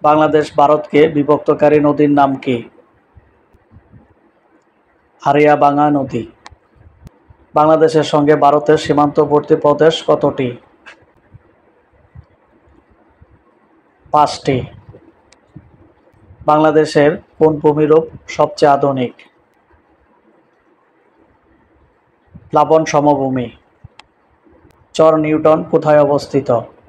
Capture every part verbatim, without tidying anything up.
বাংলাদেশ ভারতকে বিভক্তকারী নদীর নাম কি? হারিয়াভাঙ্গা নদী। বাংলাদেশের সঙ্গে ভারতের সীমান্তবর্তী প্রদেশ কতটি? পাঁচটি। বাংলাদেশের কোন ভূমিরূপ সবচেয়ে আধুনিক? প্লাবন সমভূমি। চর নিউটন কোথায় অবস্থিত?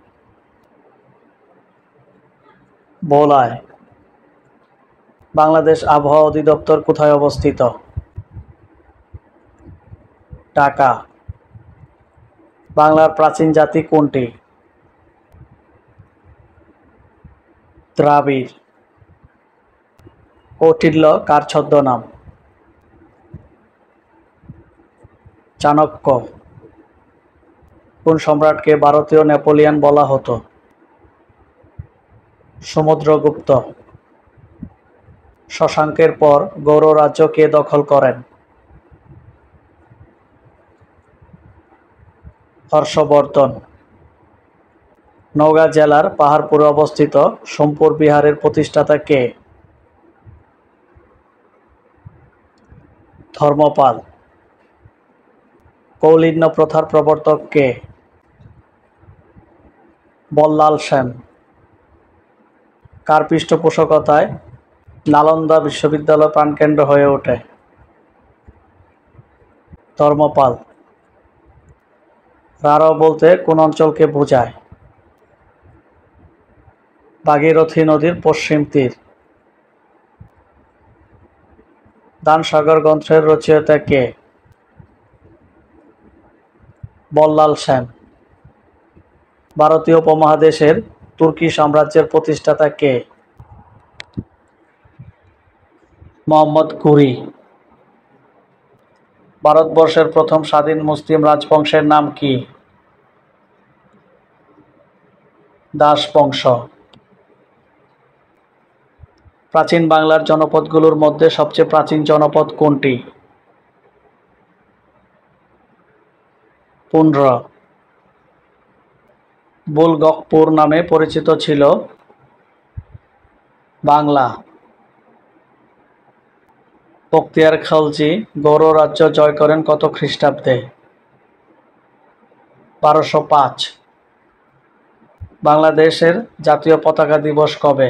ভোলায়। বাংলাদেশ আবহাওয়া অধিদপ্তর কোথায় অবস্থিত? ঢাকা। বাংলার প্রাচীন জাতি কোনটি? দ্রাবিড়। কৌটিল্য কার ছদ্মনাম? চাণক্য। কোন সম্রাটকে ভারতীয় নেপোলিয়ন বলা হতো? সমুদ্রগুপ্ত। শশাঙ্কের পর গৌড় রাজ্য কে দখল করেন? হর্ষবর্ধন। নওগাঁ জেলার পাহাড়পুরে অবস্থিত সোমপুর বিহারের প্রতিষ্ঠাতা কে? ধর্মপাল। কৌলিন্য প্রথার প্রবর্তক কে? বল্লাল সেন। কার পৃষ্ঠপোষকতায় নালন্দা বিশ্ববিদ্যালয় প্রাণকেন্দ্র হয়ে ওঠে? ধর্মপাল। রাঢ় বলতে কোন অঞ্চলকে বোঝায়? ভাগীরথী নদীর পশ্চিম তীর। দানসাগর গ্রন্থের রচয়িতা কে? বল্লাল সেন। ভারতীয় উপমহাদেশের তুর্কি সাম্রাজ্যের প্রতিষ্ঠাতা কে? মোহাম্মদ ঘুরি। ভারতবর্ষের প্রথম স্বাধীন মুসলিম রাজবংশের নাম কি? দাস বংশ। প্রাচীন বাংলার জনপদগুলোর মধ্যে সবচেয়ে প্রাচীন জনপদ কোনটি? পুন্ড্র। বুলগকপুর নামে পরিচিত ছিল বাংলা। বখতিয়ার খলজি গৌড় রাজ্য জয় করেন কত খ্রিস্টাব্দে? বারোশো পাঁচ। বাংলাদেশের জাতীয় পতাকা দিবস কবে?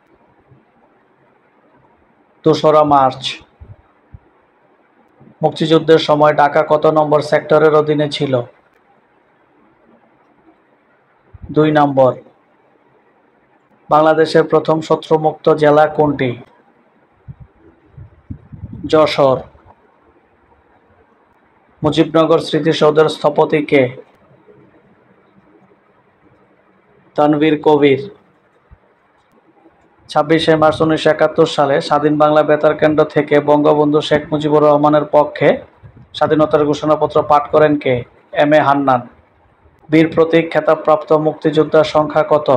দোসরা মার্চ। মুক্তিযুদ্ধের সময় ঢাকা কত নম্বর সেক্টরের অধীনে ছিল? দুই নম্বর। বাংলাদেশের প্রথম শত্রুমুক্ত জেলা কোনটি? যশোর। মুজিবনগর স্মৃতিসৌধের স্থপতি কে? তানভীর কবির। ছাব্বিশে মার্চ উনিশশো একাত্তর সালে স্বাধীন বাংলা বেতার কেন্দ্র থেকে বঙ্গবন্ধু শেখ মুজিবুর রহমানের পক্ষে স্বাধীনতার ঘোষণাপত্র পাঠ করেন কে? M A Hannan. বীর প্রতীক খেতাবপ্রাপ্ত মুক্তিযোদ্ধার সংখ্যা কত?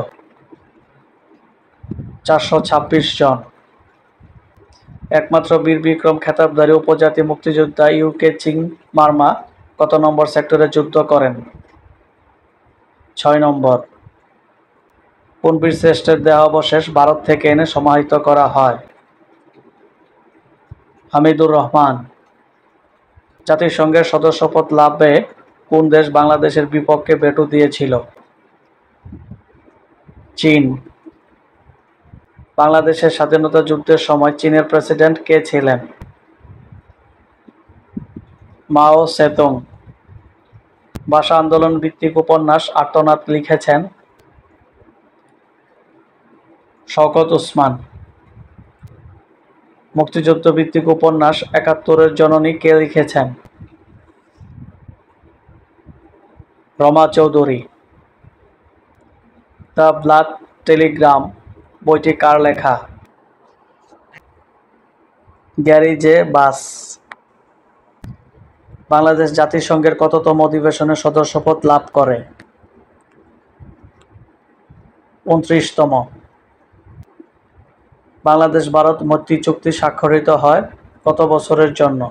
চারশো ছাব্বিশ জন। একমাত্র বীর বিক্রম খেতাবধারী উপজাতি মুক্তিযোদ্ধা ইউকে চিং মারমা কত নম্বর সেক্টরে যুদ্ধ করেন? ছয় নম্বর। কোন বীর শ্রেষ্ঠের দেহাবশেষ ভারত থেকে এনে সমাহিত করা হয়? হামিদুর রহমান। জাতিসংঘের সদস্যপদ লাভে কোন দেশ বাংলাদেশের বিপক্ষে ভেটো দিয়েছিল? চীন। বাংলাদেশের স্বাধীনতা যুদ্ধের সময় চীনের প্রেসিডেন্ট কে ছিলেন? মাও সেতুং। ভাষা আন্দোলন ভিত্তিক উপন্যাস আর্তনাদ লিখেছেন শওকত ওসমান। মুক্তিযুদ্ধ ভিত্তিক উপন্যাস একাত্তরের জননী কে লিখেছেন? Rama Chowdhury. The blood telegram বইটি কার লেখা? গ্যারি জে বাস। বাংলাদেশ জাতিসংঘের কততম অধিবেশনে সদস্যপদ লাভ করে? উনত্রিশতম। বাংলাদেশ ভারত মৈত্রী চুক্তি স্বাক্ষরিত হয় কত বছরের জন্য?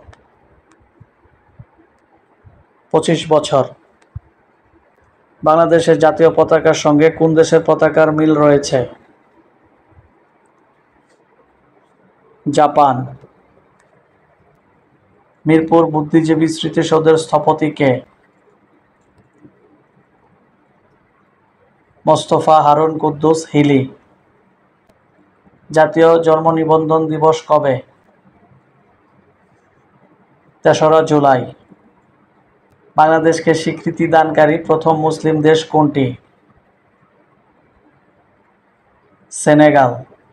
পঁচিশ বছর। বাংলাদেশের জাতীয় পতাকার সঙ্গে কোন দেশের পতাকার মিল রয়েছে? জাপান। মিরপুর বুদ্ধিজীবী স্মৃতিসৌধের স্থপতি কে? মোস্তফা হারুন কুদ্দুস হিলি। জাতীয় জন্মনিবন্ধন দিবস কবে? তেসরা জুলাই। বাংলাদেশকে স্বীকৃতি দানকারী প্রথম মুসলিম দেশ কোনটি? সেনেগাল।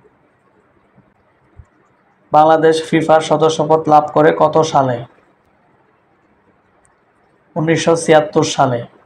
বাংলাদেশ ফিফার সদস্যপদ লাভ করে কত সালে? উনিশশো ছিয়াত্তর সালে।